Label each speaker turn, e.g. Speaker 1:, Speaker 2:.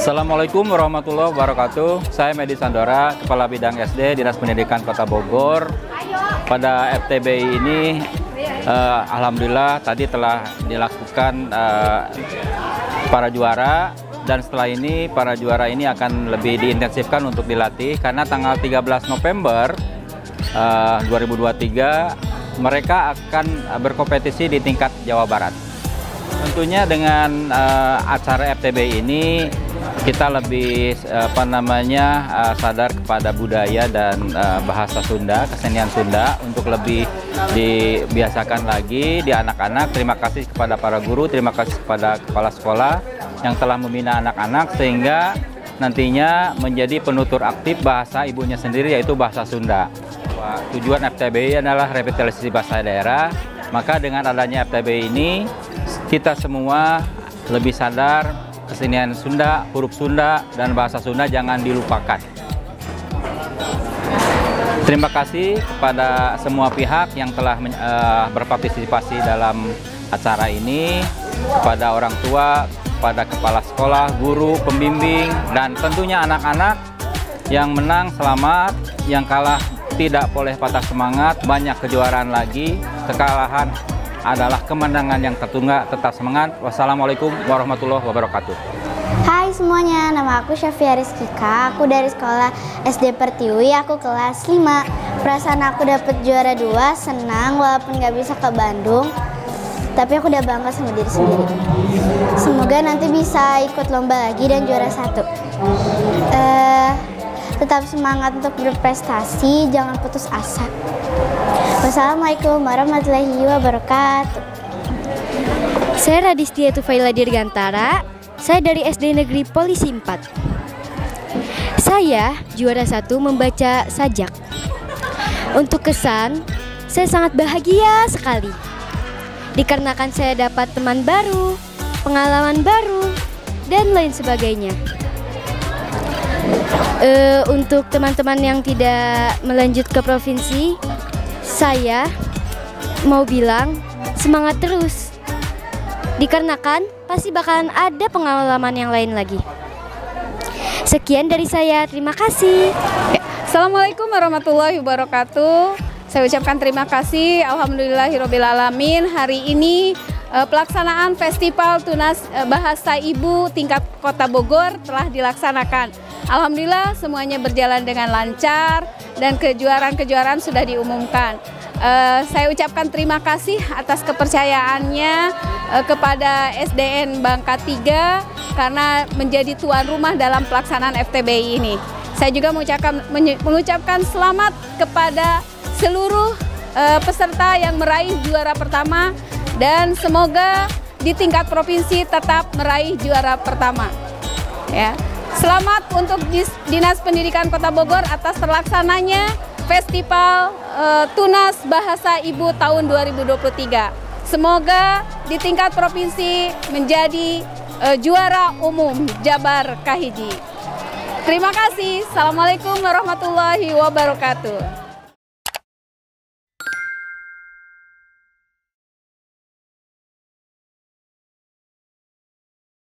Speaker 1: Assalamualaikum warahmatullahi wabarakatuh. Saya Medi Sandora, Kepala Bidang SD Dinas Pendidikan Kota Bogor. Pada FTBI ini, alhamdulillah tadi telah dilakukan para juara, dan setelah ini para juara ini akan lebih diintensifkan untuk dilatih karena tanggal 13 November 2023 mereka akan berkompetisi di tingkat Jawa Barat. Tentunya dengan acara FTBI ini kita lebih sadar kepada budaya dan bahasa Sunda, kesenian Sunda untuk lebih dibiasakan lagi di anak-anak. Terima kasih kepada para guru, terima kasih kepada kepala sekolah yang telah membina anak-anak sehingga nantinya menjadi penutur aktif bahasa ibunya sendiri, yaitu bahasa Sunda. Tujuan FTBI adalah revitalisasi bahasa daerah, maka dengan adanya FTBI ini kita semua lebih sadar kesenian Sunda, huruf Sunda, dan bahasa Sunda jangan dilupakan. Terima kasih kepada semua pihak yang telah berpartisipasi dalam acara ini, kepada orang tua, kepada kepala sekolah, guru, pembimbing, dan tentunya anak-anak. Yang menang selamat, yang kalah tidak boleh patah semangat, banyak kejuaraan lagi. Kekalahan adalah kemenangan yang tertunda, tetap semangat. Wassalamualaikum warahmatullahi wabarakatuh.
Speaker 2: Hai semuanya, nama aku Syafia Rizkika, aku dari sekolah SD Pertiwi, aku kelas 5. Perasaan aku dapat juara 2, senang walaupun gak bisa ke Bandung, tapi aku udah bangga sama diri sendiri. Semoga nanti bisa ikut lomba lagi dan juara 1. Tetap semangat untuk berprestasi, jangan putus asa. Wassalamualaikum warahmatullahi wabarakatuh.
Speaker 3: Saya Radistia Tufaila Dirgantara, saya dari SD Negeri Polisi 4. Saya juara 1 membaca sajak. Untuk kesan, saya sangat bahagia sekali. Dikarenakan saya dapat teman baru, pengalaman baru, dan lain sebagainya. Untuk teman-teman yang tidak melanjut ke provinsi, saya mau bilang semangat terus. Dikarenakan pasti bakalan ada pengalaman yang lain lagi. Sekian dari saya, terima kasih.
Speaker 4: Assalamualaikum warahmatullahi wabarakatuh. Saya ucapkan terima kasih, alhamdulillahirobbilalamin. Hari ini pelaksanaan Festival Tunas Bahasa Ibu tingkat Kota Bogor telah dilaksanakan. Alhamdulillah semuanya berjalan dengan lancar dan kejuaraan-kejuaraan sudah diumumkan. Saya ucapkan terima kasih atas kepercayaannya kepada SDN Bangka 3 karena menjadi tuan rumah dalam pelaksanaan FTBI ini. Saya juga mengucapkan selamat kepada seluruh peserta yang meraih juara pertama dan semoga di tingkat provinsi tetap meraih juara pertama. Ya. Selamat untuk Dinas Pendidikan Kota Bogor atas terlaksananya Festival Tunas Bahasa Ibu tahun 2023. Semoga di tingkat provinsi menjadi juara umum Jabar Kahiji. Terima kasih. Assalamualaikum warahmatullahi wabarakatuh.